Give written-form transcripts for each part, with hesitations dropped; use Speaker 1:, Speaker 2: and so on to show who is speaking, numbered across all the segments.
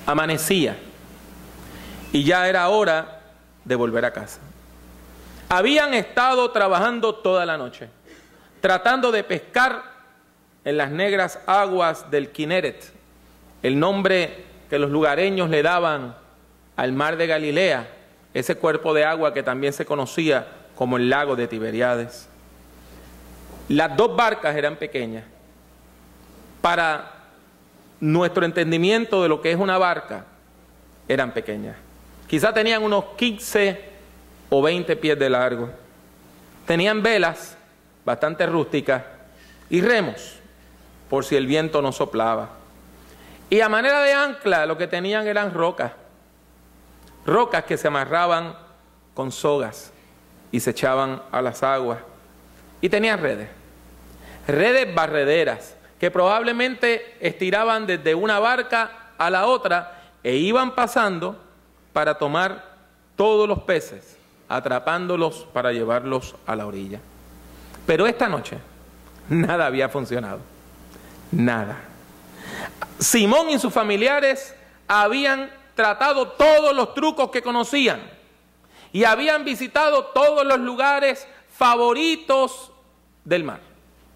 Speaker 1: Amanecía y ya era hora de volver a casa. Habían estado trabajando toda la noche, tratando de pescar en las negras aguas del Kineret, el nombre que los lugareños le daban al mar de Galilea, ese cuerpo de agua que también se conocía como el lago de Tiberíades. Las dos barcas eran pequeñas. Para nuestro entendimiento de lo que es una barca, eran pequeñas. Quizá tenían unos 15 o 20 pies de largo. Tenían velas bastante rústicas y remos, por si el viento no soplaba. Y a manera de ancla lo que tenían eran rocas. Rocas que se amarraban con sogas y se echaban a las aguas. Y tenían redes. Redes barrederas que probablemente estiraban desde una barca a la otra e iban pasando para tomar todos los peces, atrapándolos para llevarlos a la orilla. Pero esta noche nada había funcionado. Nada. Simón y sus familiares habían tratado todos los trucos que conocían y habían visitado todos los lugares favoritos del mar.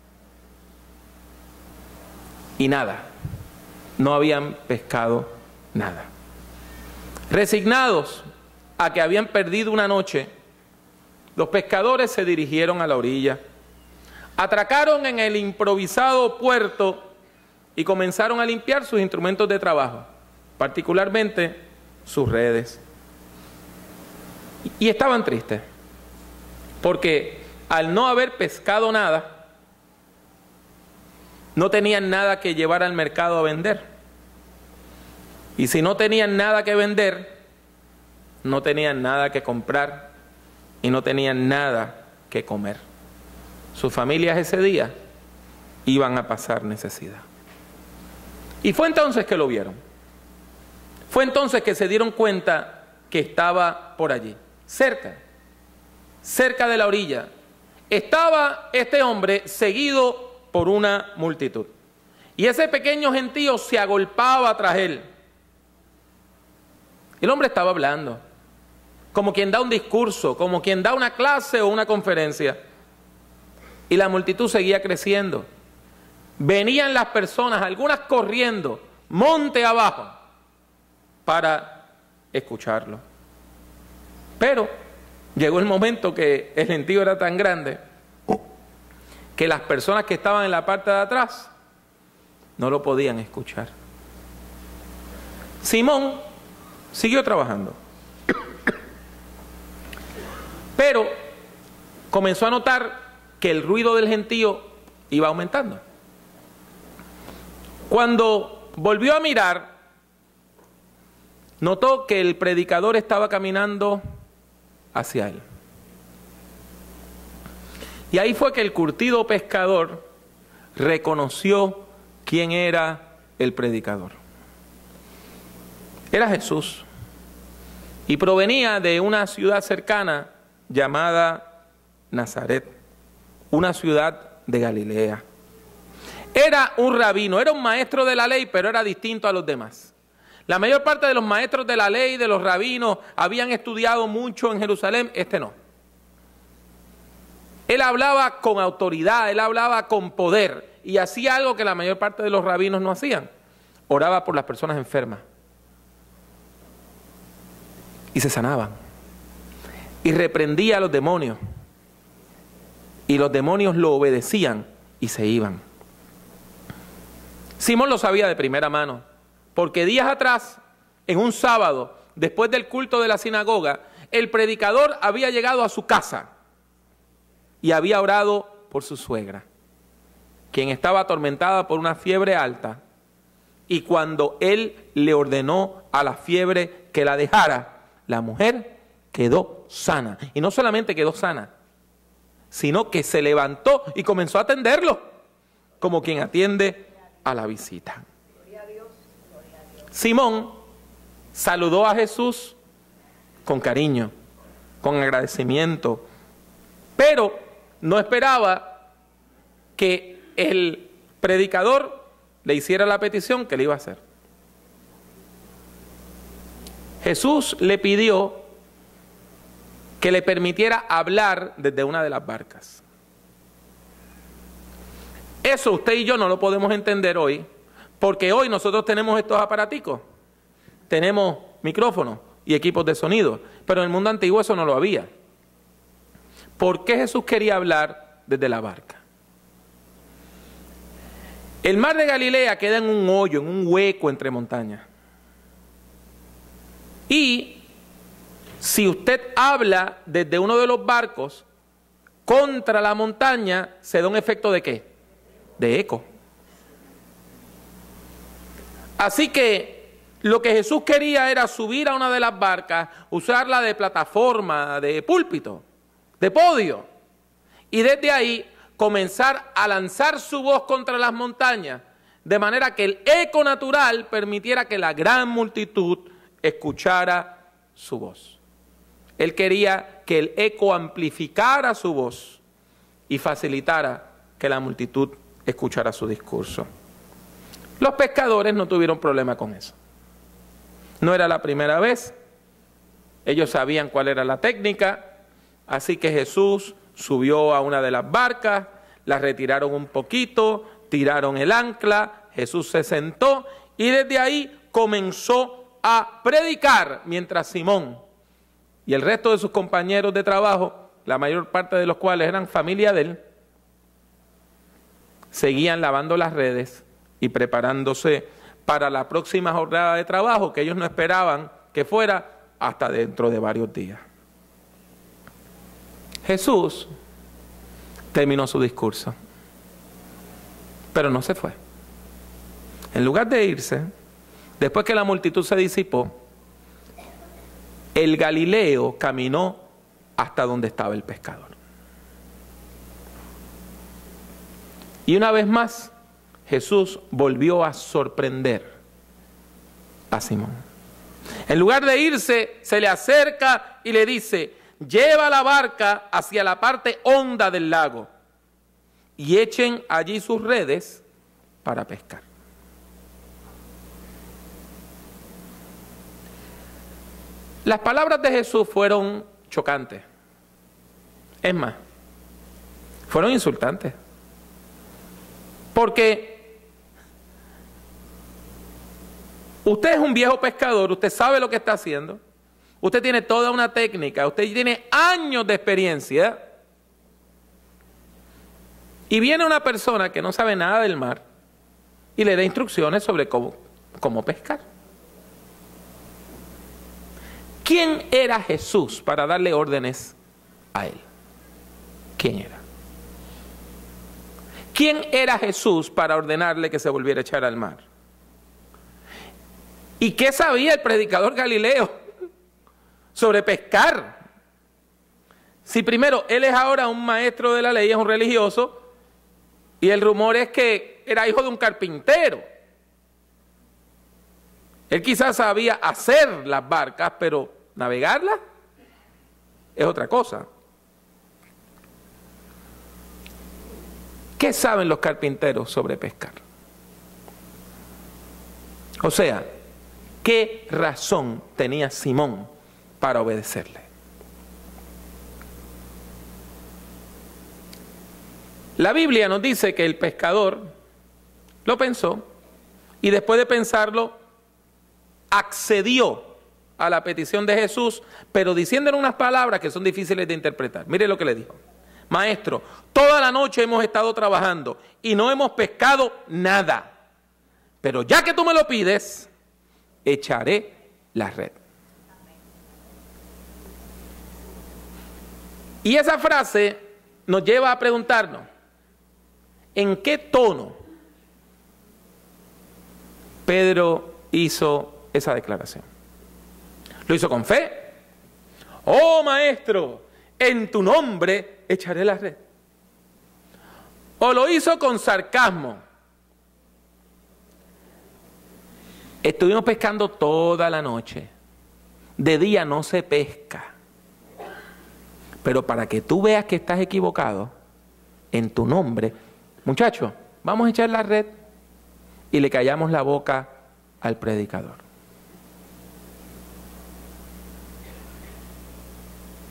Speaker 1: Y nada, no habían pescado nada. Resignados a que habían perdido una noche, los pescadores se dirigieron a la orilla, atracaron en el improvisado puerto y comenzaron a limpiar sus instrumentos de trabajo, particularmente sus redes. Y estaban tristes, porque al no haber pescado nada, no tenían nada que llevar al mercado a vender. Y si no tenían nada que vender, no tenían nada que comprar y no tenían nada que comer. Sus familias ese día iban a pasar necesidad. Y fue entonces que lo vieron. Fue entonces que se dieron cuenta que estaba por allí, cerca de la orilla. Estaba este hombre seguido por una multitud. Y ese pequeño gentío se agolpaba tras él. El hombre estaba hablando, como quien da un discurso, como quien da una clase o una conferencia. Y la multitud seguía creciendo. Venían las personas, algunas corriendo, monte abajo, para escucharlo. Pero llegó el momento que el gentío era tan grande que las personas que estaban en la parte de atrás no lo podían escuchar. Simón siguió trabajando, pero comenzó a notar que el ruido del gentío iba aumentando. Cuando volvió a mirar, notó que el predicador estaba caminando hacia él. Y ahí fue que el curtido pescador reconoció quién era el predicador. Era Jesús. Y provenía de una ciudad cercana llamada Nazaret, una ciudad de Galilea. Era un rabino, era un maestro de la ley, pero era distinto a los demás. La mayor parte de los maestros de la ley, de los rabinos, habían estudiado mucho en Jerusalén, este no. Él hablaba con autoridad, él hablaba con poder y hacía algo que la mayor parte de los rabinos no hacían. Oraba por las personas enfermas. Y se sanaban. Y reprendía a los demonios. Y los demonios lo obedecían y se iban. Simón lo sabía de primera mano, porque días atrás, en un sábado, después del culto de la sinagoga, el predicador había llegado a su casa y había orado por su suegra, quien estaba atormentada por una fiebre alta. Y cuando él le ordenó a la fiebre que la dejara, la mujer quedó sana. Y no solamente quedó sana, sino que se levantó y comenzó a atenderlo, como quien atiende a la visita. Simón saludó a Jesús con cariño, con agradecimiento, pero no esperaba que el predicador le hiciera la petición que le iba a hacer. Jesús le pidió que le permitiera hablar desde una de las barcas. Eso usted y yo no lo podemos entender hoy, porque hoy nosotros tenemos estos aparaticos. Tenemos micrófonos y equipos de sonido, pero en el mundo antiguo eso no lo había. ¿Por qué Jesús quería hablar desde la barca? El mar de Galilea queda en un hoyo, en un hueco entre montañas. Y si usted habla desde uno de los barcos contra la montaña, se da un efecto ¿de qué? De eco. Así que lo que Jesús quería era subir a una de las barcas, usarla de plataforma, de púlpito, de podio, y desde ahí comenzar a lanzar su voz contra las montañas, de manera que el eco natural permitiera que la gran multitud escuchara su voz. Él quería que el eco amplificara su voz y facilitara que la multitud escuchara su discurso. Los pescadores no tuvieron problema con eso. No era la primera vez. Ellos sabían cuál era la técnica, así que Jesús subió a una de las barcas, la retiraron un poquito, tiraron el ancla, Jesús se sentó y desde ahí comenzó a predicar, mientras Simón y el resto de sus compañeros de trabajo, la mayor parte de los cuales eran familia de él, seguían lavando las redes y preparándose para la próxima jornada de trabajo que ellos no esperaban que fuera hasta dentro de varios días. Jesús terminó su discurso, pero no se fue. En lugar de irse, después que la multitud se disipó, el Galileo caminó hasta donde estaba el pescador. Y una vez más, Jesús volvió a sorprender a Simón. En lugar de irse, se le acerca y le dice: lleva la barca hacia la parte honda del lago y echen allí sus redes para pescar. Las palabras de Jesús fueron chocantes. Es más, fueron insultantes. Porque usted es un viejo pescador, usted sabe lo que está haciendo, usted tiene toda una técnica, usted tiene años de experiencia, y viene una persona que no sabe nada del mar y le da instrucciones sobre cómo pescar. ¿Quién era Jesús para darle órdenes a él? ¿Quién era? ¿Quién era Jesús para ordenarle que se volviera a echar al mar? ¿Y qué sabía el predicador Galileo sobre pescar? Si primero él es ahora un maestro de la ley, es un religioso, y el rumor es que era hijo de un carpintero. Él quizás sabía hacer las barcas, pero navegarlas es otra cosa. ¿Qué saben los carpinteros sobre pescar? O sea, ¿qué razón tenía Simón para obedecerle? La Biblia nos dice que el pescador lo pensó y después de pensarlo accedió a la petición de Jesús, pero diciéndole unas palabras que son difíciles de interpretar. Mire lo que le dijo: Maestro, toda la noche hemos estado trabajando y no hemos pescado nada, pero ya que tú me lo pides, echaré la red. Y esa frase nos lleva a preguntarnos: ¿en qué tono Pedro hizo esa declaración? ¿Lo hizo con fe? Oh, maestro, en tu nombre echaré la red. ¿O lo hizo con sarcasmo? Estuvimos pescando toda la noche. De día no se pesca. Pero para que tú veas que estás equivocado, en tu nombre, muchachos, vamos a echar la red. Y le callamos la boca al predicador.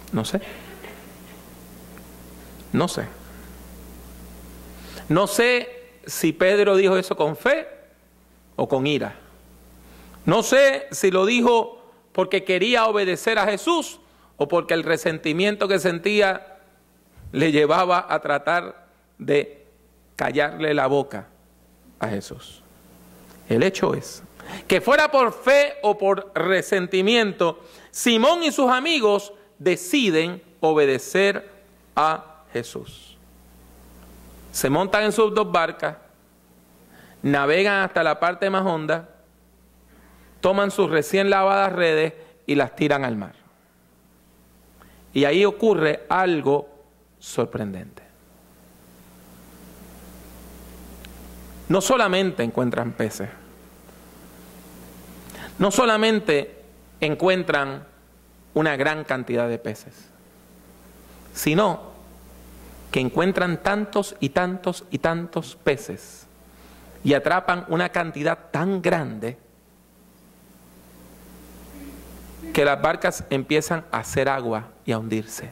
Speaker 1: No sé. No sé. No sé si Pedro dijo eso con fe o con ira. No sé si lo dijo porque quería obedecer a Jesús o porque el resentimiento que sentía le llevaba a tratar de callarle la boca a Jesús. El hecho es que fuera por fe o por resentimiento, Simón y sus amigos deciden obedecer a Jesús. Se montan en sus dos barcas, navegan hasta la parte más honda, toman sus recién lavadas redes y las tiran al mar. Y ahí ocurre algo sorprendente. No solamente encuentran peces, no solamente encuentran una gran cantidad de peces, sino que encuentran tantos y tantos y tantos peces y atrapan una cantidad tan grande que las barcas empiezan a hacer agua y a hundirse.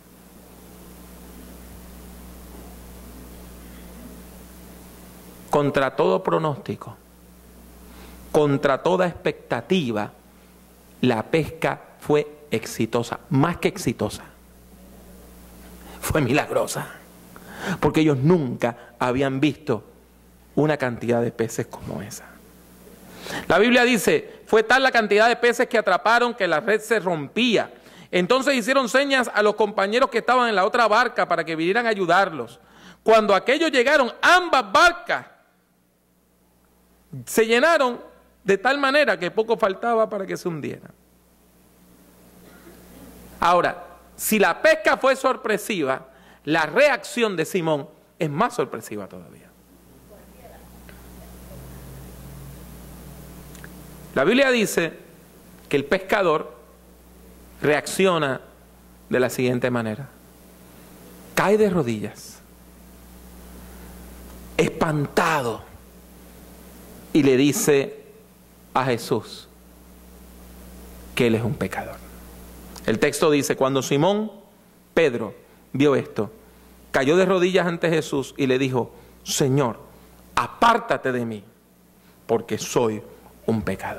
Speaker 1: Contra todo pronóstico, contra toda expectativa, la pesca fue exitosa, más que exitosa. Fue milagrosa, porque ellos nunca habían visto una cantidad de peces como esa. La Biblia dice, fue tal la cantidad de peces que atraparon que la red se rompía. Entonces hicieron señas a los compañeros que estaban en la otra barca para que vinieran a ayudarlos. Cuando aquellos llegaron, ambas barcas se llenaron de tal manera que poco faltaba para que se hundieran. Ahora, si la pesca fue sorpresiva, la reacción de Simón es más sorpresiva todavía. La Biblia dice que el pescador reacciona de la siguiente manera. Cae de rodillas, espantado, y le dice a Jesús que él es un pecador. El texto dice, cuando Simón Pedro vio esto, cayó de rodillas ante Jesús y le dijo, Señor, apártate de mí, porque soy un pecador.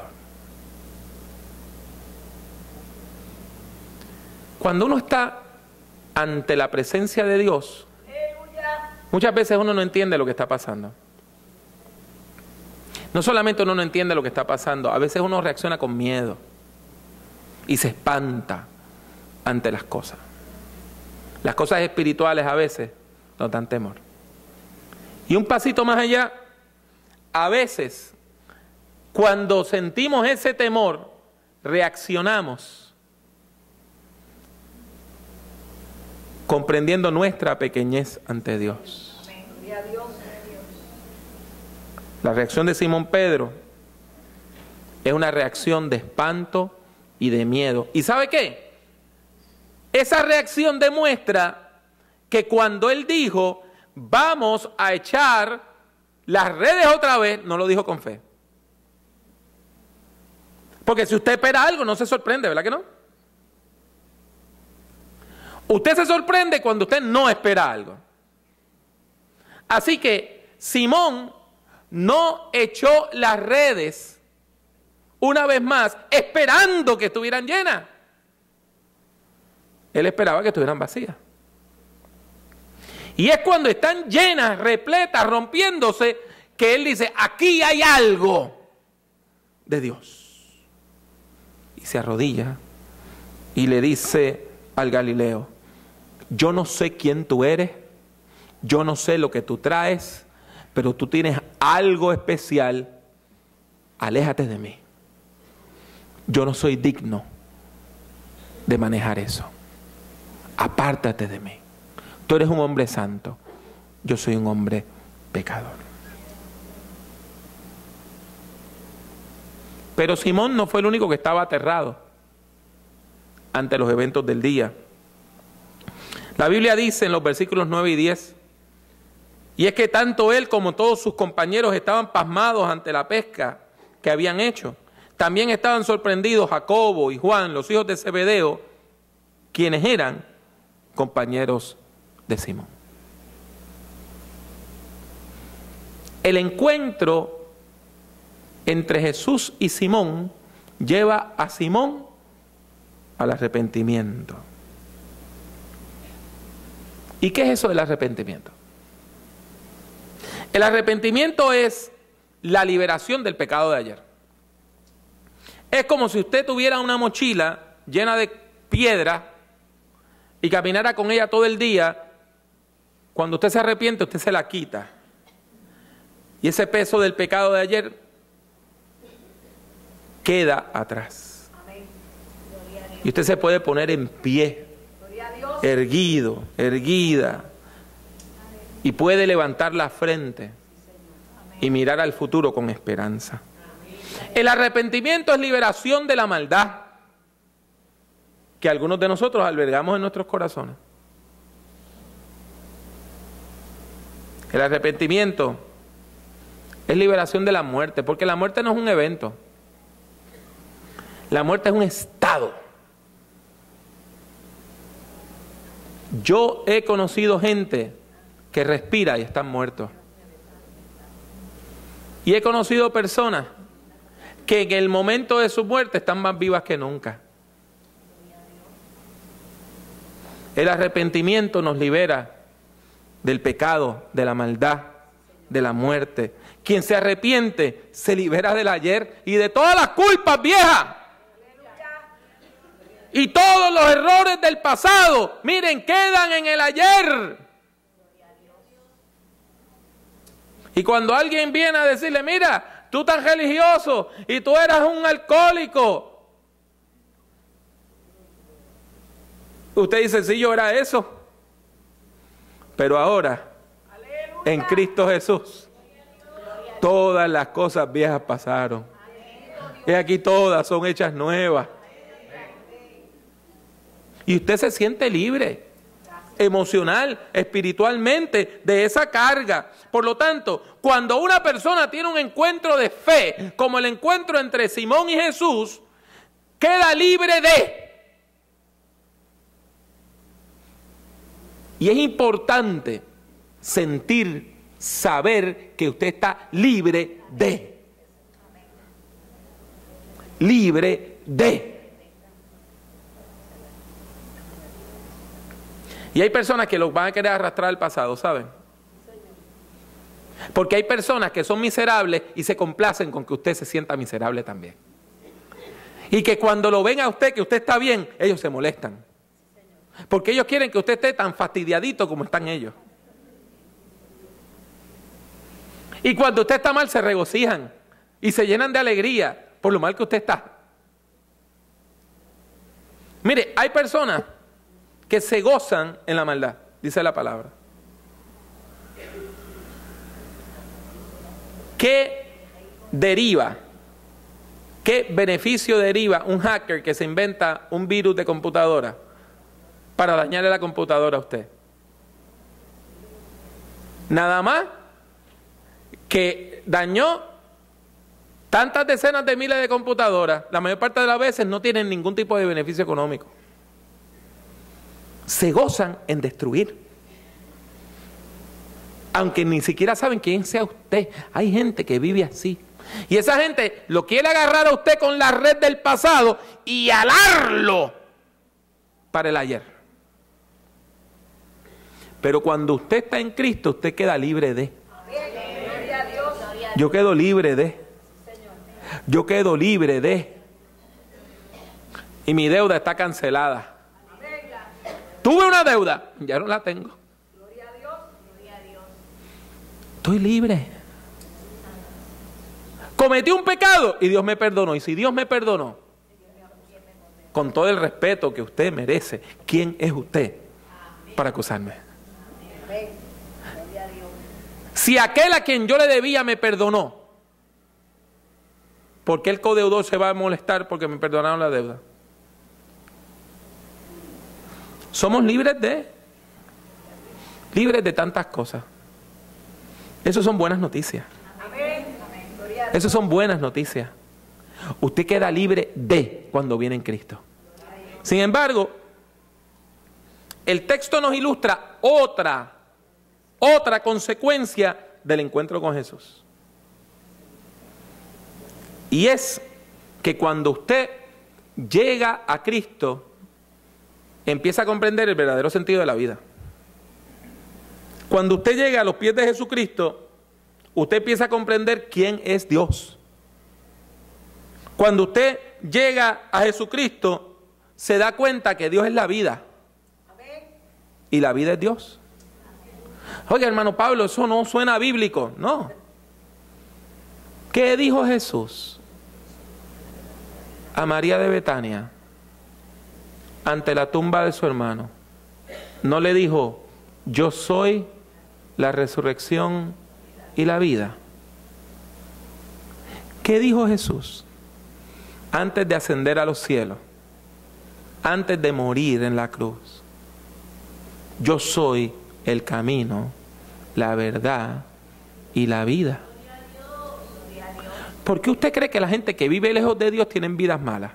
Speaker 1: Cuando uno está ante la presencia de Dios, muchas veces uno no entiende lo que está pasando. No solamente uno no entiende lo que está pasando, a veces uno reacciona con miedo y se espanta ante las cosas. Las cosas espirituales a veces nos dan temor. Y un pasito más allá, a veces cuando sentimos ese temor, reaccionamos comprendiendo nuestra pequeñez ante Dios. La reacción de Simón Pedro es una reacción de espanto y de miedo. ¿Y sabe qué? Esa reacción demuestra que cuando él dijo, vamos a echar las redes otra vez, no lo dijo con fe. Porque si usted espera algo, no se sorprende, ¿verdad que no? Usted se sorprende cuando usted no espera algo. Así que Simón no echó las redes una vez más esperando que estuvieran llenas. Él esperaba que estuvieran vacías. Y es cuando están llenas, repletas, rompiéndose, que él dice, aquí hay algo de Dios. Y se arrodilla y le dice al Galileo, yo no sé quién tú eres, yo no sé lo que tú traes, pero tú tienes algo especial, aléjate de mí. Yo no soy digno de manejar eso. Apártate de mí. Tú eres un hombre santo, yo soy un hombre pecador. Pero Simón no fue el único que estaba aterrado ante los eventos del día. La Biblia dice en los versículos 9 y 10, y es que tanto él como todos sus compañeros estaban pasmados ante la pesca que habían hecho. También estaban sorprendidos Jacobo y Juan, los hijos de Zebedeo, quienes eran compañeros de Simón. El encuentro entre Jesús y Simón lleva a Simón al arrepentimiento. ¿Y qué es eso del arrepentimiento? El arrepentimiento es la liberación del pecado de ayer. Es como si usted tuviera una mochila llena de piedra y caminara con ella todo el día. Cuando usted se arrepiente, usted se la quita. Y ese peso del pecado de ayer queda atrás. Y usted se puede poner en pie, erguido, erguida, y puede levantar la frente y mirar al futuro con esperanza. El arrepentimiento es liberación de la maldad que algunos de nosotros albergamos en nuestros corazones. El arrepentimiento es liberación de la muerte, porque la muerte no es un evento. La muerte es un estado. Yo he conocido gente que respira y están muertos. Y he conocido personas que en el momento de su muerte están más vivas que nunca. El arrepentimiento nos libera del pecado, de la maldad, de la muerte. Quien se arrepiente se libera del ayer y de todas las culpas viejas. Y todos los errores del pasado, miren, quedan en el ayer. Y cuando alguien viene a decirle, mira, tú tan religioso y tú eras un alcohólico, usted dice, sí, yo era eso. Pero ahora, en Cristo Jesús, todas las cosas viejas pasaron. Y aquí todas son hechas nuevas. Y usted se siente libre, emocional, espiritualmente, de esa carga. Por lo tanto, cuando una persona tiene un encuentro de fe, como el encuentro entre Simón y Jesús, queda libre de. Y es importante sentir, saber que usted está libre de. Libre de. Y hay personas que los van a querer arrastrar al pasado, ¿saben? Porque hay personas que son miserables y se complacen con que usted se sienta miserable también. Y que cuando lo ven a usted, que usted está bien, ellos se molestan. Porque ellos quieren que usted esté tan fastidiadito como están ellos. Y cuando usted está mal, se regocijan y se llenan de alegría por lo mal que usted está. Mire, hay personas que se gozan en la maldad, dice la palabra. ¿Qué deriva? ¿Qué beneficio deriva un hacker que se inventa un virus de computadora para dañarle la computadora a usted? Nada más que dañó tantas decenas de miles de computadoras, la mayor parte de las veces no tienen ningún tipo de beneficio económico. Se gozan en destruir. Aunque ni siquiera saben quién sea usted. Hay gente que vive así. Y esa gente lo quiere agarrar a usted con la red del pasado y alarlo para el ayer. Pero cuando usted está en Cristo, usted queda libre de. Yo quedo libre de. Yo quedo libre de. Y mi deuda está cancelada. Tuve una deuda, ya no la tengo. Gloria a Dios, gloria a Dios. Estoy libre. Cometí un pecado y Dios me perdonó. Y si Dios me perdonó, con todo el respeto que usted merece, ¿quién es usted para acusarme? Si aquel a quien yo le debía me perdonó, ¿por qué el codeudor se va a molestar porque me perdonaron la deuda? Somos libres de tantas cosas. Eso son buenas noticias. Eso son buenas noticias. Usted queda libre de cuando viene en Cristo. Sin embargo, el texto nos ilustra otra consecuencia del encuentro con Jesús. Y es que cuando usted llega a Cristo, empieza a comprender el verdadero sentido de la vida. Cuando usted llega a los pies de Jesucristo, usted empieza a comprender quién es Dios. Cuando usted llega a Jesucristo, se da cuenta que Dios es la vida. Y la vida es Dios. Oye, hermano Pablo, eso no suena bíblico. No. ¿Qué dijo Jesús a María de Betania ante la tumba de su hermano? No le dijo, yo soy la resurrección y la vida. ¿Qué dijo Jesús antes de ascender a los cielos? Antes de morir en la cruz. Yo soy el camino, la verdad y la vida. ¿Por qué usted cree que la gente que vive lejos de Dios tienen vidas malas?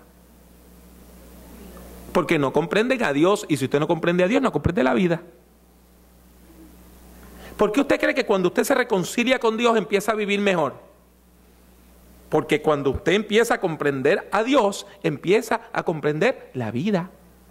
Speaker 1: Porque no comprenden a Dios, y si usted no comprende a Dios, no comprende la vida. ¿Por qué usted cree que cuando usted se reconcilia con Dios empieza a vivir mejor? Porque cuando usted empieza a comprender a Dios, empieza a comprender la vida.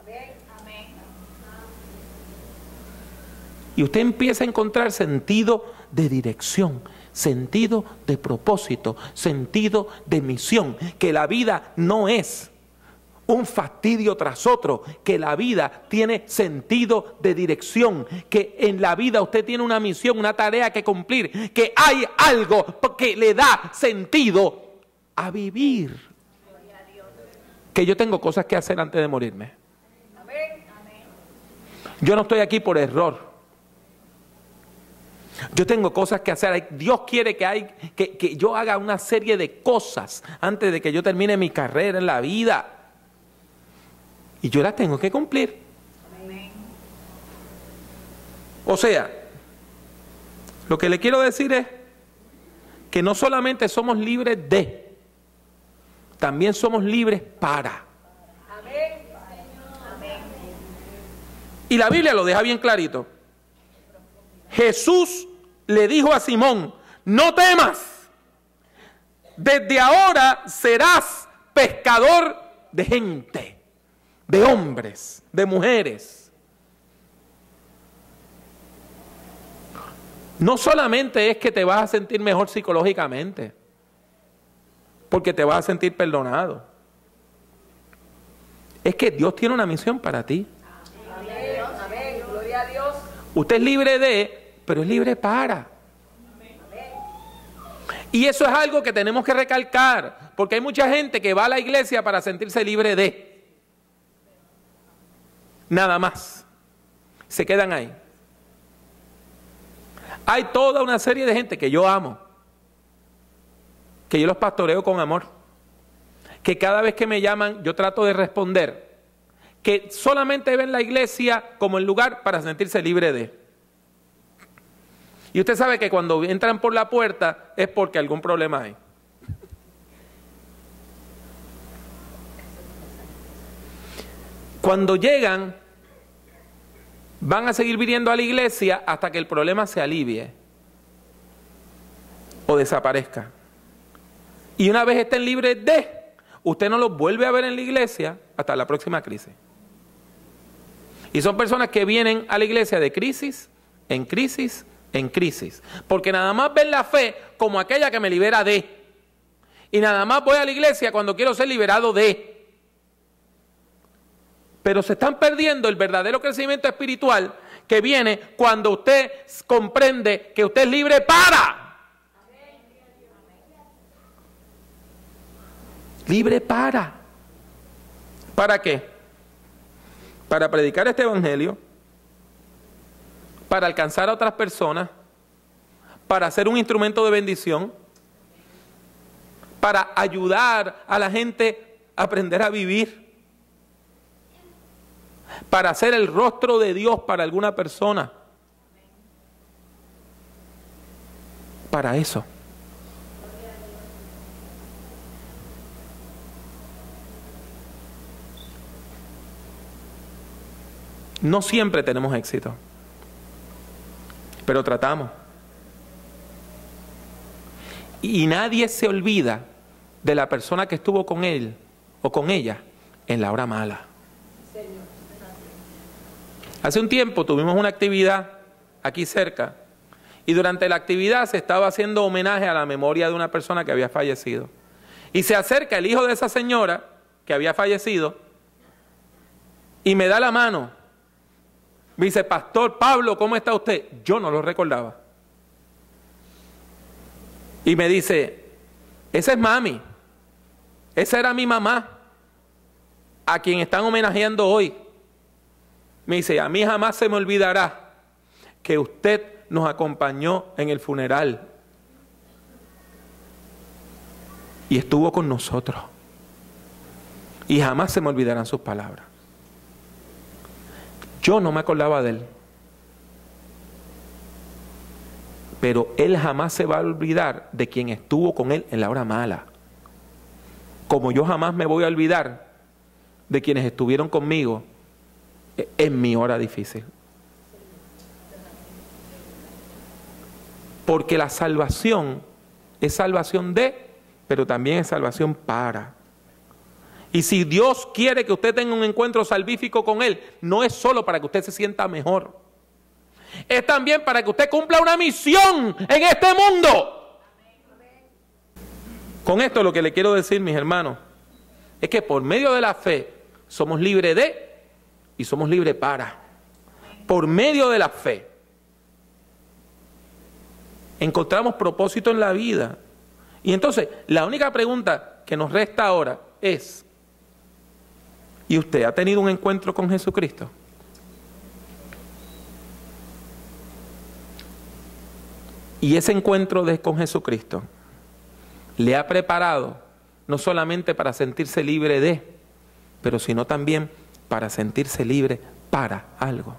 Speaker 1: Y usted empieza a encontrar sentido de dirección, sentido de propósito, sentido de misión. Que la vida no es un fastidio tras otro, que la vida tiene sentido de dirección, que en la vida usted tiene una misión, una tarea que cumplir, que hay algo que le da sentido a vivir. Que yo tengo cosas que hacer antes de morirme. Yo no estoy aquí por error. Yo tengo cosas que hacer. Dios quiere que yo haga una serie de cosas antes de que yo termine mi carrera en la vida. Y yo las tengo que cumplir. O sea, lo que le quiero decir es que no solamente somos libres de, también somos libres para. Y la Biblia lo deja bien clarito. Jesús le dijo a Simón, no temas, desde ahora serás pescador de gente, de hombres, de mujeres. No solamente es que te vas a sentir mejor psicológicamente, porque te vas a sentir perdonado. Es que Dios tiene una misión para ti.
Speaker 2: Amén. Gloria a Dios.
Speaker 1: Usted es libre de, pero es libre para. Y eso es algo que tenemos que recalcar, porque hay mucha gente que va a la iglesia para sentirse libre de. Nada más. Se quedan ahí. Hay toda una serie de gente que yo amo, que yo los pastoreo con amor, que cada vez que me llaman yo trato de responder, que solamente ven la iglesia como el lugar para sentirse libre de. Y usted sabe que cuando entran por la puerta es porque algún problema hay. Cuando llegan, van a seguir viniendo a la iglesia hasta que el problema se alivie o desaparezca. Y una vez estén libres de, usted no los vuelve a ver en la iglesia hasta la próxima crisis. Y son personas que vienen a la iglesia de crisis en crisis en crisis, porque nada más ven la fe como aquella que me libera de, y nada más voy a la iglesia cuando quiero ser liberado de. Pero se están perdiendo el verdadero crecimiento espiritual que viene cuando usted comprende que usted es libre para. Libre para. ¿Para qué? Para predicar este evangelio, para alcanzar a otras personas, para ser un instrumento de bendición, para ayudar a la gente a aprender a vivir, para ser el rostro de Dios para alguna persona. Para eso. No siempre tenemos éxito, pero tratamos. Y nadie se olvida de la persona que estuvo con él o con ella en la hora mala. Hace un tiempo tuvimos una actividad aquí cerca y durante la actividad se estaba haciendo homenaje a la memoria de una persona que había fallecido. Y se acerca el hijo de esa señora que había fallecido y me da la mano. Me dice, Pastor Pablo, ¿cómo está usted? Yo no lo recordaba. Y me dice, esa es mami, esa era mi mamá, a quien están homenajeando hoy. Me dice, a mí jamás se me olvidará que usted nos acompañó en el funeral y estuvo con nosotros. Y jamás se me olvidarán sus palabras. Yo no me acordaba de él, pero él jamás se va a olvidar de quien estuvo con él en la hora mala. Como yo jamás me voy a olvidar de quienes estuvieron conmigo en mi hora difícil. Porque la salvación es salvación de, pero también es salvación para. Y si Dios quiere que usted tenga un encuentro salvífico con Él, no es solo para que usted se sienta mejor. Es también para que usted cumpla una misión en este mundo. Con esto lo que le quiero decir, mis hermanos, es que por medio de la fe somos libres de y somos libres para. Por medio de la fe encontramos propósito en la vida. Y entonces la única pregunta que nos resta ahora es, ¿y usted ha tenido un encuentro con Jesucristo? Y ese encuentro con Jesucristo le ha preparado no solamente para sentirse libre de, pero sino también para sentirse libre para algo.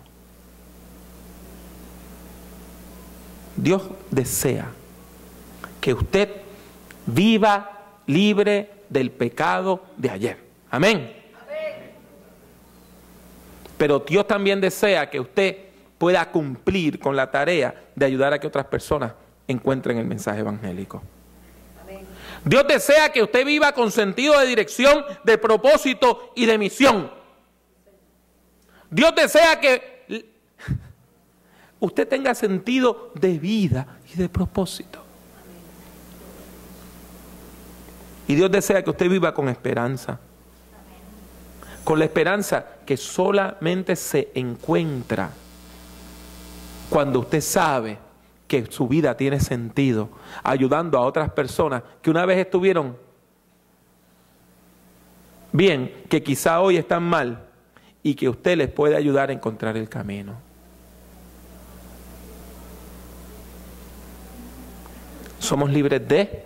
Speaker 1: Dios desea que usted viva libre del pecado de ayer. Amén. Pero Dios también desea que usted pueda cumplir con la tarea de ayudar a que otras personas encuentren el mensaje evangélico. Amén. Dios desea que usted viva con sentido de dirección, de propósito y de misión. Dios desea que usted tenga sentido de vida y de propósito. Y Dios desea que usted viva con esperanza. Con la esperanza que solamente se encuentra cuando usted sabe que su vida tiene sentido, ayudando a otras personas que una vez estuvieron bien, que quizá hoy están mal, y que usted les puede ayudar a encontrar el camino. Somos libres de,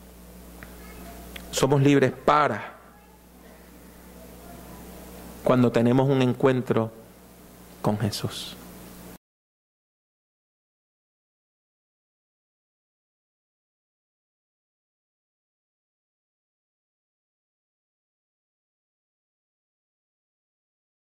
Speaker 1: somos libres para, cuando tenemos un encuentro con Jesús.